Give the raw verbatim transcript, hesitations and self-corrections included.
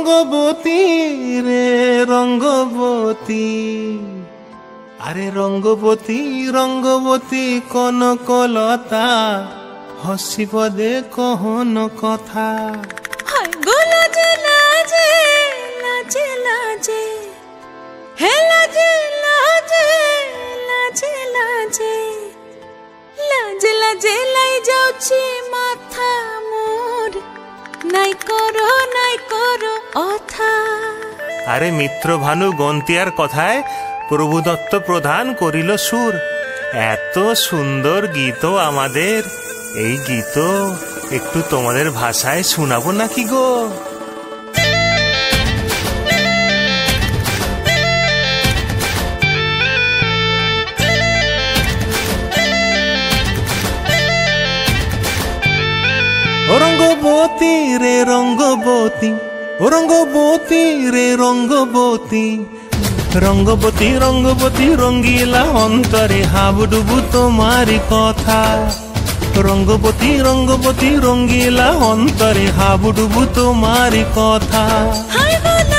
রঙ্গবতী রে রঙ্গবতী, আরে রঙ্গবতী রঙ্গবতী কনকলতা, হসিব দে কহন কথা। হায় গো লাজে লাজে লাজে লাজে, হে লাজে লাজে লাজে লাজে, লাজে লাজে লাই যাଉଛି মাথা মোর, নাই করো নাই করো অথা। আরে মিত্র ভানু গন্তিয়ার কথায় প্রভুদত্ত প্রধান করিল সুর। এত সুন্দর গীত আমাদের, এই গীত একটু তোমাদের ভাষায় শোনাবো নাকি গো? রঙ্গবতী রে রঙ্গবতী, রঙ্গবতী রে রঙ্গবতী, রঙ্গবতী রঙ্গবতী রঙ্গিলা অন্তরে হাবুডুবু তোমারি কথা। রঙ্গবতী রঙ্গবতী রঙ্গিলা অন্তরে হাবুডুবু তোমারি কথা। হায়